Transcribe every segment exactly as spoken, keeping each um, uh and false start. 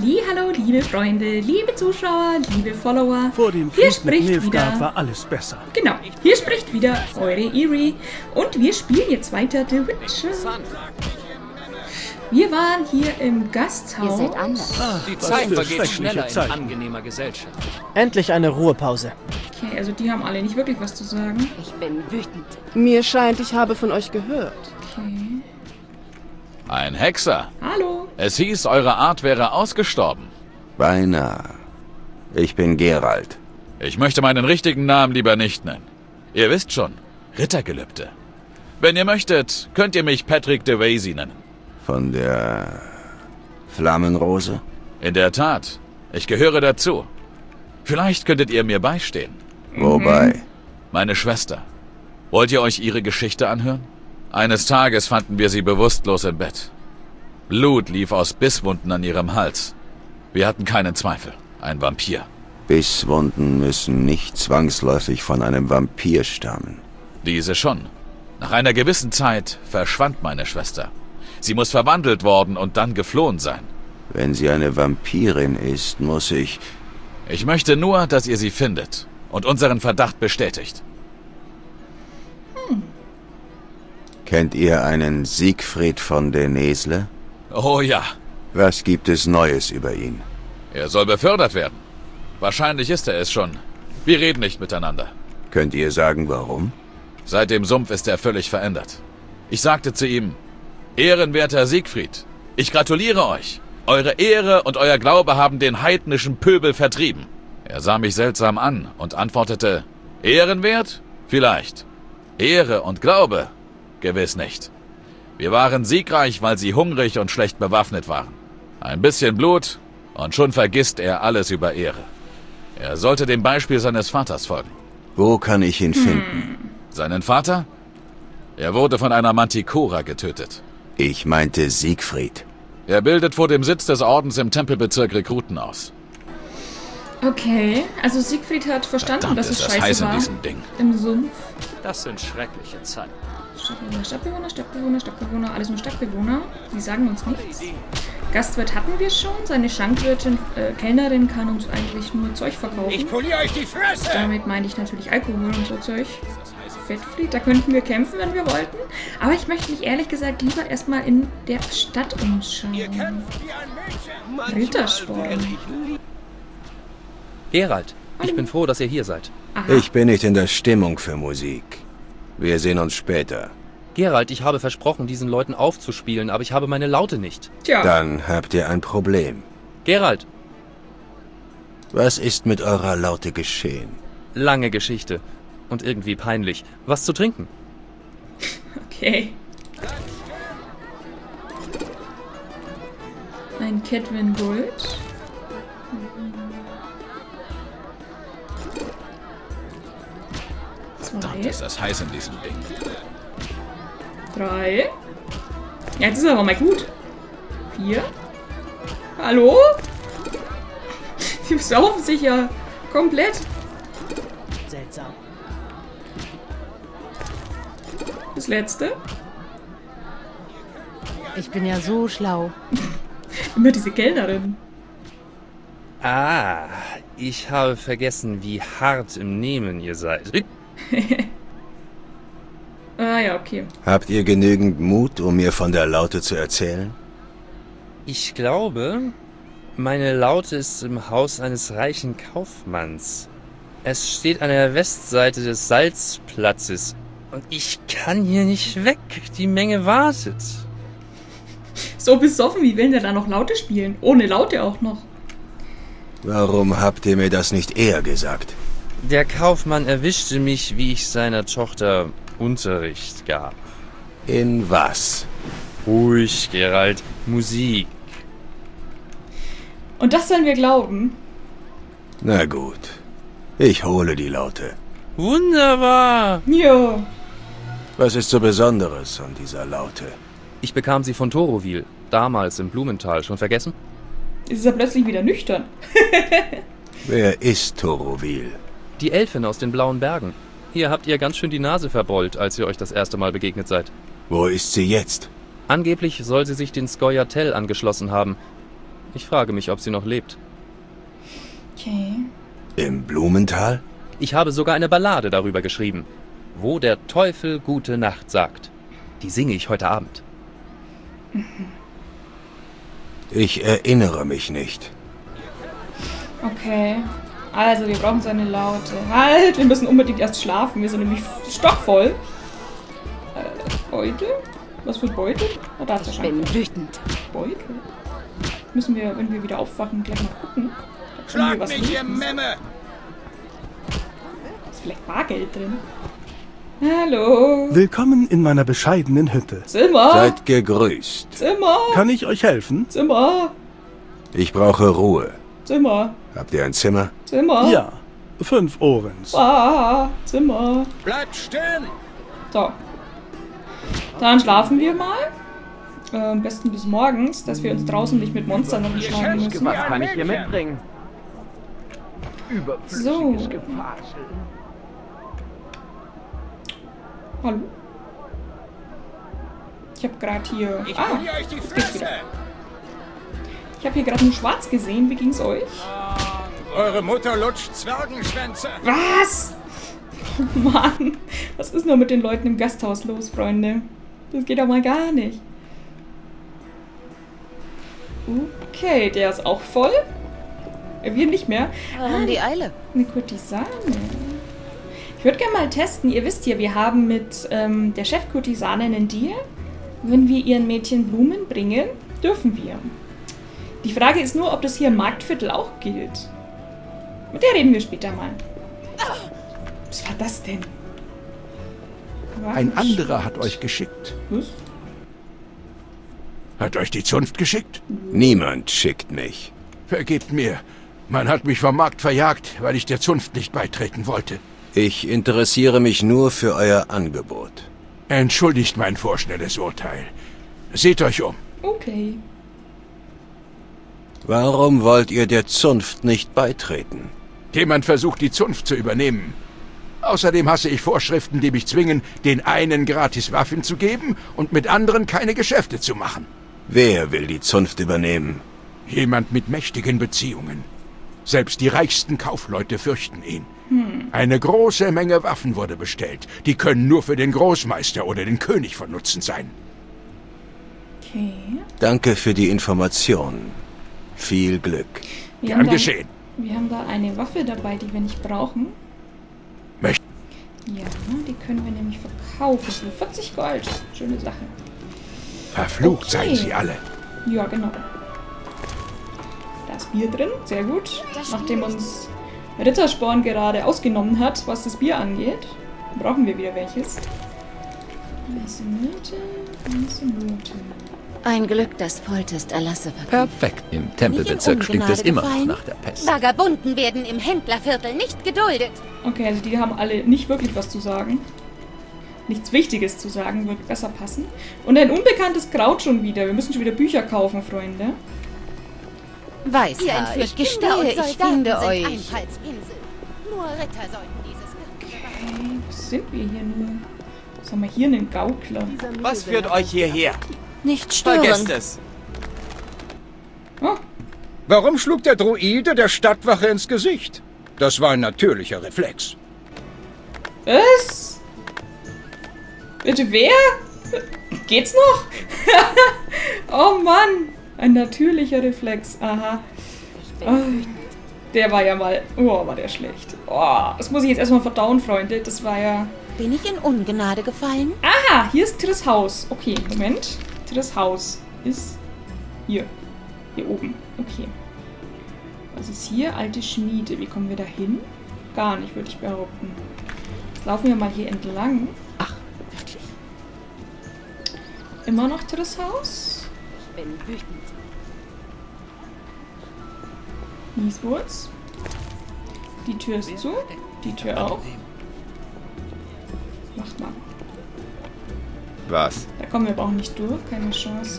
Hallihallo, liebe Freunde, liebe Zuschauer, liebe Follower. Vor dem Hier Krieg mit spricht Nilfgaard wieder... war alles besser. Genau, hier spricht wieder eure Iri. Und wir spielen jetzt weiter The Witcher. Wir waren hier im Gasthaus. Ihr seid anders. Ach, Die was Zeit für vergeht schreckliche schneller in Zeiten. angenehmer Gesellschaft. Endlich eine Ruhepause. Okay, also die haben alle nicht wirklich was zu sagen. Ich bin wütend. Mir scheint, ich habe von euch gehört. Okay. Ein Hexer. Hallo. Es hieß, eure Art wäre ausgestorben. Beinahe. Ich bin Geralt. Ich möchte meinen richtigen Namen lieber nicht nennen. Ihr wisst schon, Rittergelübde. Wenn ihr möchtet, könnt ihr mich Patrick de Vaisy nennen. Von der Flammenrose? In der Tat, ich gehöre dazu. Vielleicht könntet ihr mir beistehen. Wobei? Meine Schwester. Wollt ihr euch ihre Geschichte anhören? Eines Tages fanden wir sie bewusstlos im Bett. Blut lief aus Bisswunden an ihrem Hals. Wir hatten keinen Zweifel. Ein Vampir. Bisswunden müssen nicht zwangsläufig von einem Vampir stammen. Diese schon. Nach einer gewissen Zeit verschwand meine Schwester. Sie muss verwandelt worden und dann geflohen sein. Wenn sie eine Vampirin ist, muss ich... Ich möchte nur, dass ihr sie findet und unseren Verdacht bestätigt. Hm. Kennt ihr einen Siegfried von den Nesle? Oh ja. Was gibt es Neues über ihn? Er soll befördert werden. Wahrscheinlich ist er es schon. Wir reden nicht miteinander. Könnt ihr sagen, warum? Seit dem Sumpf ist er völlig verändert. Ich sagte zu ihm, ehrenwerter Siegfried, ich gratuliere euch. Eure Ehre und euer Glaube haben den heidnischen Pöbel vertrieben. Er sah mich seltsam an und antwortete, ehrenwert? Vielleicht. Ehre und Glaube? Gewiss nicht. Wir waren siegreich, weil sie hungrig und schlecht bewaffnet waren. Ein bisschen Blut und schon vergisst er alles über Ehre. Er sollte dem Beispiel seines Vaters folgen. Wo kann ich ihn finden? Seinen Vater? Er wurde von einer Manticora getötet. Ich meinte Siegfried. Er bildet vor dem Sitz des Ordens im Tempelbezirk Rekruten aus. Okay, also Siegfried hat verstanden, Verdammt, dass es ist das scheiße heiß in war. diesem Ding. Im Sumpf. Das sind schreckliche Zeiten. Stadtbewohner, Stadtbewohner, Stadtbewohner, Stadtbewohner, alles nur Stadtbewohner. Die sagen uns nichts. Gastwirt hatten wir schon. Seine Schankwirtin, äh, Kellnerin kann uns eigentlich nur Zeug verkaufen. Ich poliere euch die Fresse! Damit meine ich natürlich Alkohol und so Zeug. Fettfried, da könnten wir kämpfen, wenn wir wollten. Aber ich möchte mich ehrlich gesagt lieber erstmal in der Stadt umschauen. Ihr kämpft wie ein Mädchen. Rittersport. Geralt, ich bin froh, dass ihr hier seid. Aha. Ich bin nicht in der Stimmung für Musik. Wir sehen uns später. Geralt, ich habe versprochen, diesen Leuten aufzuspielen, aber ich habe meine Laute nicht. Tja. Dann habt ihr ein Problem. Geralt, Was ist mit eurer Laute geschehen? lange Geschichte. Und irgendwie peinlich. Was zu trinken? Okay. Ein Kedwin Gold. Verdammt, Zwei. ist das heiß in diesem Ding. Drei. Ja, jetzt ist er aber mal gut. Vier. Hallo? Die saufen sich ja komplett. Seltsam. Das letzte. Ich bin ja so schlau. Immer diese Kellnerin. Ah, ich habe vergessen, wie hart im Nehmen ihr seid. Ah ja, okay. Habt ihr genügend Mut, um mir von der Laute zu erzählen? Ich glaube, meine Laute ist im Haus eines reichen Kaufmanns. Es steht an der Westseite des Salzplatzes. Und ich kann hier nicht weg. Die Menge wartet. So besoffen, wie will der da noch Laute spielen? Ohne Laute auch noch. Warum habt ihr mir das nicht eher gesagt? Der Kaufmann erwischte mich, wie ich seiner Tochter Unterricht gab. In was? Ruhig, Geralt. Musik. Und das sollen wir glauben. Na gut. Ich hole die Laute. Wunderbar. Ja. Was ist so Besonderes an dieser Laute? Ich bekam sie von Torovil, damals im Blumental. Schon vergessen? Jetzt ist er plötzlich wieder nüchtern. Wer ist Torovil? Die Elfin aus den Blauen Bergen. Hier habt ihr ganz schön die Nase verbeult, als ihr euch das erste Mal begegnet seid. Wo ist sie jetzt? Angeblich soll sie sich den Scoia'tael angeschlossen haben. Ich frage mich, ob sie noch lebt. Okay. Im Blumental? Ich habe sogar eine Ballade darüber geschrieben. Wo der Teufel gute Nacht sagt. Die singe ich heute Abend. Ich erinnere mich nicht. Okay. Also, wir brauchen seine Laute. Halt, wir müssen unbedingt erst schlafen. Wir sind nämlich stockvoll. Äh, Beutel? Was für Beutel? Oh, da ist der Ich bin Schrank. wütend. Beutel? Müssen wir, wenn wir wieder aufwachen, gleich mal gucken. Da können wir Schlag was mich, ihr lesen. Memme! Ist vielleicht Bargeld drin? Hallo. Willkommen in meiner bescheidenen Hütte. Zimmer. Seid gegrüßt. Zimmer. Kann ich euch helfen? Zimmer. Ich brauche Ruhe. Zimmer. Habt ihr ein Zimmer? Zimmer. Ja, fünf Ohrens. Ah, Zimmer. Bleibt stehen! So. Dann schlafen wir mal. Äh, am besten bis morgens, dass wir uns draußen nicht mit Monstern rumschlagen müssen. Was kann ich hier mitbringen? So. Hallo. Ich habe gerade hier... Ich Ah, poliere euch die jetzt geht's Fresse! wieder. Ich habe hier gerade nur schwarz gesehen. Wie ging's euch? Eure Mutter lutscht Zwergenschwänze! Was? Oh Mann. Was ist nur mit den Leuten im Gasthaus los, Freunde? Das geht doch mal gar nicht. Okay, der ist auch voll. Wir nicht mehr. Warum die Eile? Eine Kurtisane. Ich würde gerne mal testen. Ihr wisst ja, wir haben mit ähm, der Chefkurtisane einen Deal. Wenn wir ihren Mädchen Blumen bringen, dürfen wir. Die Frage ist nur, ob das hier im Marktviertel auch gilt. Mit der reden wir später mal. Was war das denn? War Ein das anderer Schwert? hat euch geschickt. Was? Hat euch die Zunft geschickt? Niemand schickt mich. Vergebt mir. Man hat mich vom Markt verjagt, weil ich der Zunft nicht beitreten wollte. Ich interessiere mich nur für euer Angebot. Entschuldigt mein vorschnelles Urteil. Seht euch um. Okay. Warum wollt ihr der Zunft nicht beitreten? Jemand versucht, die Zunft zu übernehmen. Außerdem hasse ich Vorschriften, die mich zwingen, den einen gratis Waffen zu geben und mit anderen keine Geschäfte zu machen. Wer will die Zunft übernehmen? Jemand mit mächtigen Beziehungen. Selbst die reichsten Kaufleute fürchten ihn. Hm. Eine große Menge Waffen wurde bestellt. Die können nur für den Großmeister oder den König von Nutzen sein. Okay. Danke für die Information. Viel Glück. Wir Gern haben da- geschehen. Wir haben da eine Waffe dabei, die wir nicht brauchen. Möcht- Ja, die können wir nämlich verkaufen für vierzig Gold. Schöne Sache. Verflucht Okay. seien sie alle. Ja, genau. Da ist Bier drin, sehr gut. Nachdem uns Rittersporn gerade ausgenommen hat, was das Bier angeht, brauchen wir wieder welches. Weiße Myrte, weiße Myrte. Ein Glück, das Foltest Erlasse vergibt. Perfekt. Im Tempelbezirk stinkt es immer noch nach der Pest. Vagabunden werden im Händlerviertel nicht geduldet. Okay, also die haben alle nicht wirklich was zu sagen. Nichts Wichtiges zu sagen, wird besser passen. Und ein unbekanntes Kraut schon wieder. Wir müssen schon wieder Bücher kaufen, Freunde. Weiß, Ihr ja, entführt ich Kinder gestehe, und ich Soldaten finde sind euch... Einfallspinsel. Nur Ritter sollten dieses Wirken Okay, wo sind wir hier nur? Was haben wir hier? Einen Gaukler. Was führt euch hierher? Nicht stören. Vergesst es. Oh, Warum schlug der Druide der Stadtwache ins Gesicht? Das war ein natürlicher Reflex. was? Bitte wer? Geht's noch? Oh Mann. Ein natürlicher Reflex. Aha. Oh, der war ja mal... Oh, war der schlecht. Oh, das muss ich jetzt erstmal verdauen, Freunde. Das war ja... Bin ich in Ungnade gefallen? Aha, hier ist Triss Haus. Okay, Moment. Triss Haus ist hier. Hier oben. Okay. Was ist hier? Alte Schmiede. Wie kommen wir da hin? Gar nicht, würde ich behaupten. Jetzt laufen wir mal hier entlang. Ach, wirklich? Immer noch Triss Haus? Ich bin wütend. Nieswurz. Die Tür ist zu. Die Tür auch. Macht mal. Was? Da kommen wir aber auch nicht durch. Keine Chance.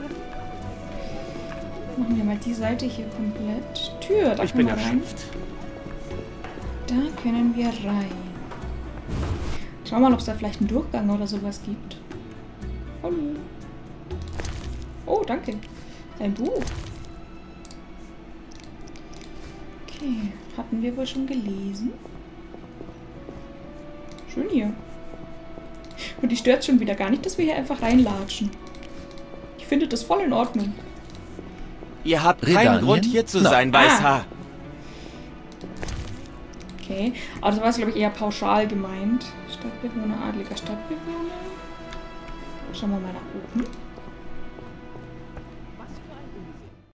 Machen wir mal die Seite hier komplett. Tür, da Ich können bin wir rein. erschöpft. Da können wir rein. Schau mal, ob es da vielleicht einen Durchgang oder sowas gibt. Hallo. Oh, danke. Ein Buch. Okay, hatten wir wohl schon gelesen. Schön hier. Und die stört schon wieder gar nicht, dass wir hier einfach reinlatschen. Ich finde das voll in Ordnung. Ihr habt keinen Redanien? Grund, hier zu No. sein, Weißhaar. Okay, aber das war glaube ich eher pauschal gemeint. Stadtbewohner, adliger Stadtbewohner. Schauen wir mal nach oben.